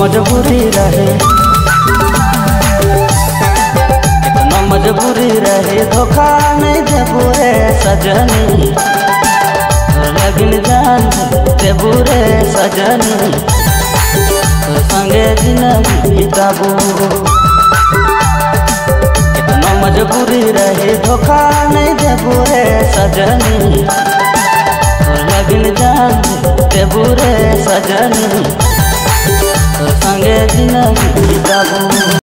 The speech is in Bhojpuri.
मजबूरी रहे, कितना मजबूरी रहे, धोखा नहीं देबू रे सजनी, लगिन जान देबू रे सजनी, संगे जिंदगी बिताबू। कितना मजबूरी रहे, धोखा नहीं देबू रे सजनी, लगिन जान देबू रे सजनी, संगे जिंदगी बिताबू।